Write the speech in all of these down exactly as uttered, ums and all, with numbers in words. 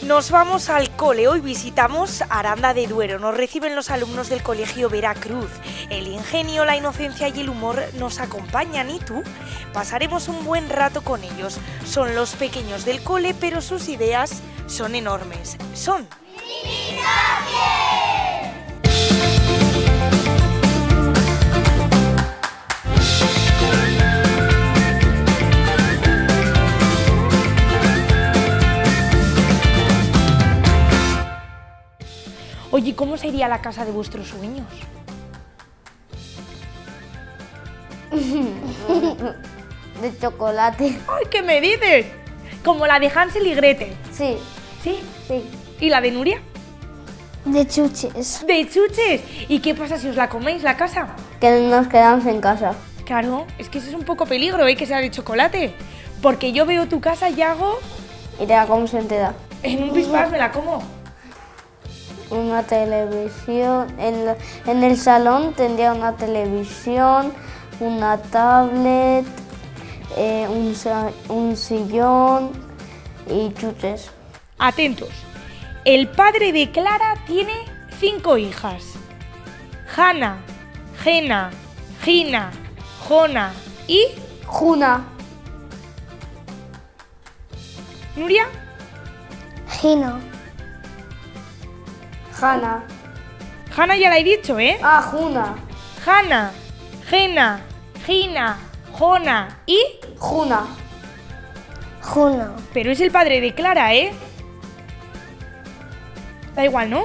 Nos vamos al cole, hoy visitamos Aranda de Duero, nos reciben los alumnos del colegio Veracruz. El ingenio, la inocencia y el humor nos acompañan y tú, pasaremos un buen rato con ellos. Son los pequeños del cole, pero sus ideas son enormes, son... Oye, ¿cómo sería la casa de vuestros sueños? De chocolate. ¡Ay, qué me dices! Como la de Hansel y Gretel. Sí. ¿Sí? Sí. ¿Y la de Nuria? De chuches. ¡De chuches! ¿Y qué pasa si os la coméis, la casa? Que nos quedamos en casa. Claro, es que eso es un poco peligro, ¿eh? Que sea de chocolate. Porque yo veo tu casa y hago... Y te la comemos entera. En un pispás me la como. Una televisión, en, la, en el salón tendría una televisión, una tablet, eh, un, un sillón y chuches. Atentos, el padre de Clara tiene cinco hijas. Hanna, Gena, Gina, Jona y... Juna. ¿Nuria? Gina. Hanna. Hanna ya la he dicho, ¿eh? Ah, Juna. Hanna, Gena, Gina, Jona y... Juna. Juna. Pero es el padre de Clara, ¿eh? Da igual, ¿no?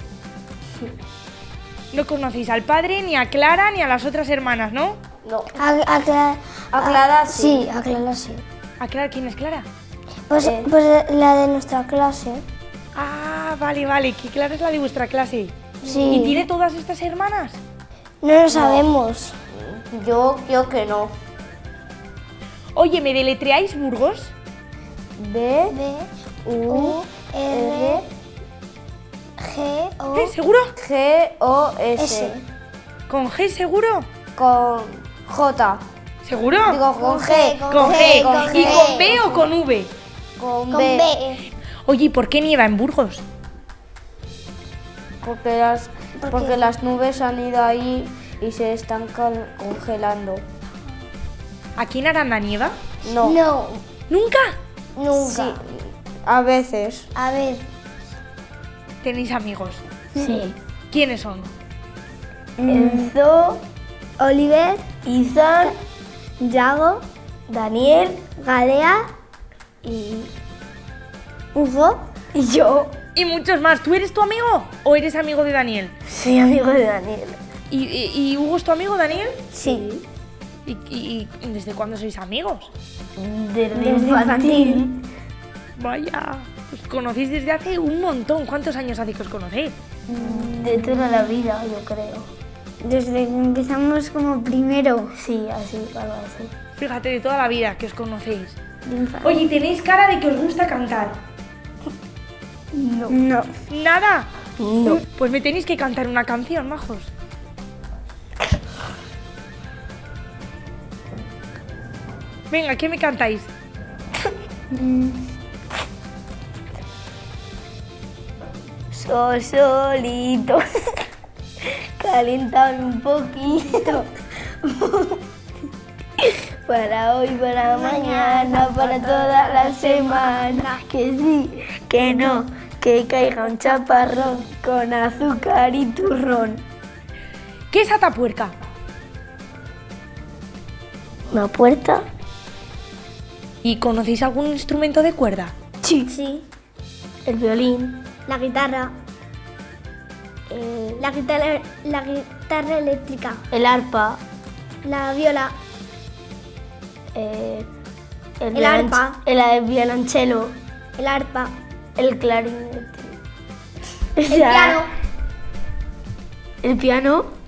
No conocéis al padre, ni a Clara, ni a las otras hermanas, ¿no? No. A, a, Cla- A Clara sí. Sí, a Clara sí. ¿A Clara quién es Clara? Pues, Eh. pues la de nuestra clase. Ah, vale, vale, que Clara es la de vuestra clase. Sí. ¿Y tiene todas estas hermanas? No lo sabemos. Yo creo que no. Oye, ¿me deletreáis Burgos? B, B, U, R, G, O, ¿Eh? ¿Seguro? G, O, S. S. ¿Con G seguro? Con J. ¿Seguro? Digo, con G. con G. con ¿Y G. con B o con V? Con con B. B. Oye, ¿y por qué nieva en Burgos? Porque las, ¿Por porque qué? las nubes han ido ahí y se están cal- congelando. ¿Aquí en Aranda nieva? No. No, ¿Nunca? nunca. Sí, a veces. A ver. ¿Tenéis amigos? Sí. ¿Quiénes son? Enzo, Oliver, Izan, Yago, Daniel, Galea y Hugo y yo. Y muchos más. ¿Tú eres tu amigo o eres amigo de Daniel? Soy amigo de Daniel. ¿Y, y- y Hugo es tu amigo, Daniel? Sí. ¿Y, y- y desde cuándo sois amigos? Desde infantil. Vaya, os conocéis desde hace un montón. ¿Cuántos años hace que os conocéis? De toda la vida, yo creo. Desde que empezamos como primero. Sí, así, algo así. Fíjate, de toda la vida que os conocéis. De infantil. Oye, tenéis cara de que os gusta cantar. No. No. ¿Nada? No. Pues me tenéis que cantar una canción, majos. Venga, ¿qué me cantáis? Sol solito, calentame un poquito. Para hoy, para mañana, para toda la semana. Que sí, que no, que caiga un chaparrón con azúcar y turrón. ¿Qué es Atapuerca? ¿Una puerta? ¿Y conocéis algún instrumento de cuerda? Sí. Sí. El violín. La guitarra. La guitarra, la guitarra eléctrica. El arpa. La viola. el, el arpa. El, el violonchelo. El arpa. El clarinete. El piano. El piano.